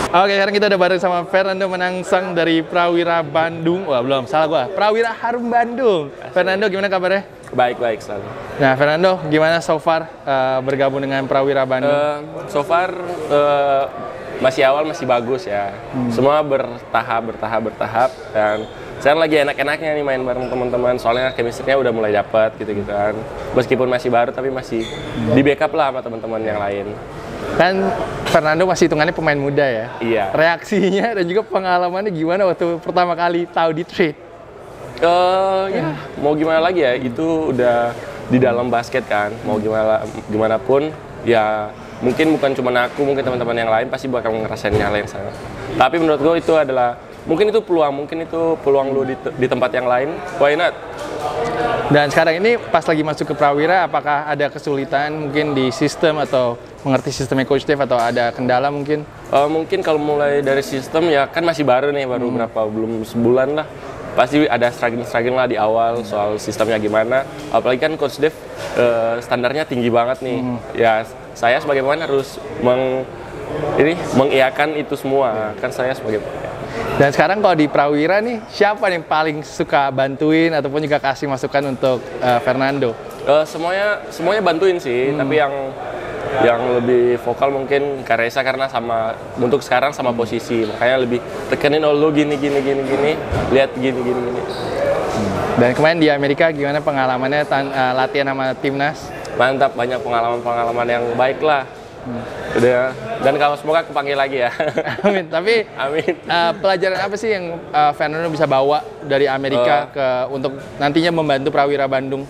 Oke, sekarang kita udah bareng sama Fernando Manangsang dari Prawira Bandung. Wah, belum, salah gua. Prawira Harum Bandung. Fernando, gimana kabarnya? Baik-baik selalu. Nah, Fernando, gimana so far bergabung dengan Prawira Bandung? So far masih awal, masih bagus ya. Semua bertahap dan sekarang lagi enak-enaknya nih main bareng teman-teman. Soalnya chemistry-nya udah mulai dapat gitu-gitu kan. Meskipun masih baru tapi masih di backup lah sama teman-teman yang lain. Kan Fernando masih hitungannya pemain muda ya. Iya. Reaksinya dan juga pengalamannya gimana waktu pertama kali tahu di trade? Ya mau gimana lagi ya, itu udah di dalam basket kan. Mau gimana pun ya, mungkin bukan cuma aku, mungkin teman-teman yang lain pasti bakal ngerasain nyalain sana. Tapi menurut gue itu adalah mungkin itu peluang lu di tempat yang lain. Why not? Dan sekarang ini pas lagi masuk ke Prawira, apakah ada kesulitan mungkin di sistem atau mengerti sistemnya Coach Dave atau ada kendala mungkin? Mungkin kalau mulai dari sistem ya kan masih baru nih, baru belum sebulan lah. Pasti ada struggling lah di awal soal sistemnya gimana. Apalagi kan Coach Dave standarnya tinggi banget nih. Ya saya sebagai pemain harus mengiyakan itu semua. Kan saya sebagai pemain. Dan sekarang kalau di Prawira nih, siapa yang paling suka bantuin ataupun juga kasih masukan untuk Fernando? Semuanya bantuin sih, tapi yang lebih vokal mungkin Karesa karena untuk sekarang sama posisi, makanya lebih tekenin lo gini, lihat gini. Dan kemarin di Amerika gimana pengalamannya latihan sama timnas? Mantap, banyak pengalaman yang baik lah. Udah, dan kalau semoga kepanggil lagi ya. Amin. Tapi amin. Pelajaran apa sih yang Fernando bisa bawa dari Amerika untuk nantinya membantu Prawira Bandung?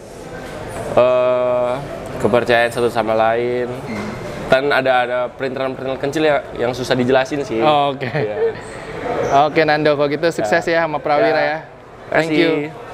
Kepercayaan satu sama lain. Dan ada perintilan kecil ya yang susah dijelasin sih. Oke. Ya. Oke Nando, kalau gitu sukses ya sama Prawira ya. Thank you.